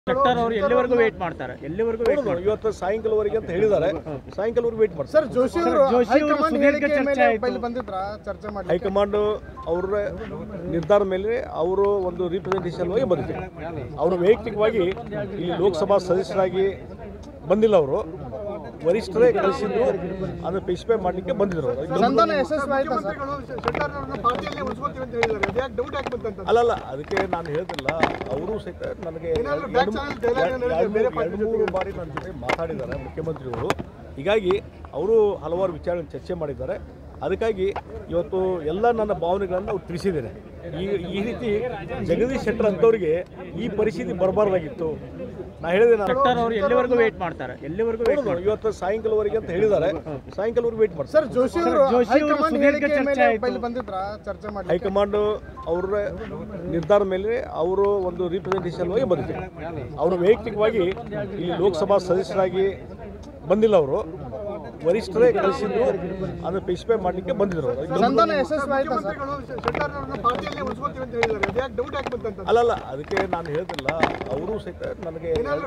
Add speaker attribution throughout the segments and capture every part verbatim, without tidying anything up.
Speaker 1: sector ಅವರು ಎಲ್ಲಿವರೆಗೂ wait ಮಾಡ್ತಾರೆ ಎಲ್ಲಿವರೆಗೂ ವೇಟ್ ಮಾಡ್ತಾರೆ
Speaker 2: ಇವತ್ತು ಸಾಯಂಕಾಲವರೆಗೆ ಅಂತ ಹೇಳಿದ್ದಾರೆ ಸಾಯಂಕಾಲವರೆಗೂ ವೇಟ್ ಮಾಡ್ತಾರೆ
Speaker 3: ಸರ್ ಜೋಶಿ ಅವರು ಹೈಕಮಾಂಡ್ ಹೇಳಿಕೆ ಮೇಲೆ ಬೈಲ್ ಬಂದಿದ್ರ ಚರ್ಚೆ ಮಾಡಿ
Speaker 2: ಹೈಕಮಾಂಡ್ ಅವರ ನಿರ್ಧಾರ ಮೇಲೆ ಅವರು ಒಂದು ರಿಪ್ರೆಸೆಂಟೇಷನ್ ಹೋಗಿ ಬಂದಿದ್ದಾರೆ ಅವರು ವೈಯಕ್ತಿಕವಾಗಿ ಇಲ್ಲಿ ಲೋಕಸಭಾ ಸದಸ್ಯರಾಗಿ ಬಂದಿಲ್ಲ ಅವರು ವರಿಷ್ಠರೇ ಕಳಿಸಿದ್ದು ಅದನ್ನು ಸ್ಪೆಸಿಫೈ ಮಾಡಲಿಕ್ಕೆ ಬಂದಿದ್ರು
Speaker 3: ಸಂಧಾನ ಯಶಸ್ವಿ ಆಯ್ತಾ ಸರ್
Speaker 2: ಅಲ್ಲಲ್ಲ ಅದಕ್ಕೆ ನಾನು ಹೇಳ್ತಿಲ್ಲ ಅವರು ಸಹಿತ ನನಗೆ ಎರಡು ಮೂರು ಬಾರಿ ನನ್ನ ಜೊತೆ ಮಾತಾಡಿದ್ದಾರೆ ಮುಖ್ಯಮಂತ್ರಿಗಳು ಹೀಗಾಗಿ ಅವರು ಹಲವಾರು ವಿಚಾರ ಚರ್ಚೆ ಮಾಡಿದ್ದಾರೆ ಅದಕ್ಕಾಗಿ ಇವತ್ತು ಎಲ್ಲ ನನ್ನ ಭಾವನೆಗಳನ್ನು ಅವ್ರು ತಿಳಿಸಿದ್ದೇನೆ ಈ ಈ ರೀತಿ ಜಗದೀಶ್ ಶೆಟ್ಟರ್ ಅಂತವ್ರಿಗೆ ಈ ಪರಿಸ್ಥಿತಿ ಬರಬಾರ್ದಾಗಿತ್ತು ನಾ ಹೇಳಿದೆ
Speaker 1: ಸೆಕ್ಟರ್ ಅವರು ಎಲ್ಲಿವರೆಗೂ ವೇಟ್ ಮಾಡ್ತಾರೆ ಎಲ್ಲಿವರೆಗೂ ವೇಟ್ ಮಾಡ್ತಾರೆ
Speaker 2: ಇವತ್ತು ಸಾಯಂಕಾಲವರೆಗೆ ಅಂತ ಹೇಳಿದ್ದಾರೆ ಸಾಯಂಕಾಲವರೆಗೂ ವೇಟ್ ಮಾಡ್ತಾರೆ
Speaker 3: ಸರ್ ಜೋಶಿ ಅವರು ಹೈಕಮಾಂಡ್ ಹೇಳಿಕೆ ಮೇಲೆ ಬೈಲ್ ಬಂದಿದ್ರ ಚರ್ಚೆ ಮಾಡಿ
Speaker 2: ಹೈಕಮಾಂಡ್ ಅವರ ನಿರ್ಧಾರ ಮೇಲೆ ಅವರು ಒಂದು ರಿಪ್ರೆಸೆಂಟೇಷನ್ ಹೋಗಿ ಬಂದಿದ್ದಾರೆ ಅವರು ವೈಯಕ್ತಿಕವಾಗಿ ಇಲ್ಲಿ ಲೋಕಸಭಾ ಸದಸ್ಯರಾಗಿ ಬಂದಿಲ್ಲ ಅವರು ವರಿಷ್ಠರೇ ಕಳಿಸಿದ್ದು ಅದನ್ನು ಸ್ಪೆಸಿಫೈ ಮಾಡಲಿಕ್ಕೆ ಬಂದಿದ್ರು
Speaker 3: ಸಂಧಾನ ಯಶಸ್ವಿ ಆಯ್ತಾ ಸರ್
Speaker 2: ಅಲ್ಲಲ್ಲ ಅದಕ್ಕೆ ನಾನು ಹೇಳ್ತಿಲ್ಲ ಅವರು ಸಹಿತ ನನಗೆ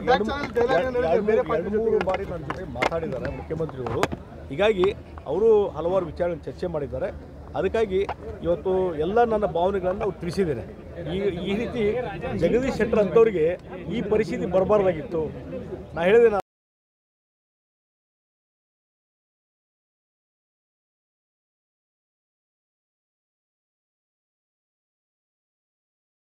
Speaker 2: ಎರಡು ಮೂರು ಬಾರಿ ನನ್ನ ಜೊತೆ ಮಾತಾಡಿದ್ದಾರೆ ಮುಖ್ಯಮಂತ್ರಿಗಳು ಹೀಗಾಗಿ ಅವರು ಹಲವಾರು ವಿಚಾರ ಚರ್ಚೆ ಮಾಡಿದ್ದಾರೆ ಅದಕ್ಕಾಗಿ ಇವತ್ತು ಎಲ್ಲ ನನ್ನ ಭಾವನೆಗಳನ್ನು ಅವ್ರು ತಿಳಿಸಿದ್ದೇನೆ ಈ ಈ ರೀತಿ ಜಗದೀಶ್ ಶೆಟ್ಟರ್ ಅಂತವ್ರಿಗೆ ಈ ಪರಿಸ್ಥಿತಿ ಬರಬಾರ್ದಾಗಿತ್ತು ನಾ ಹೇಳಿದೆ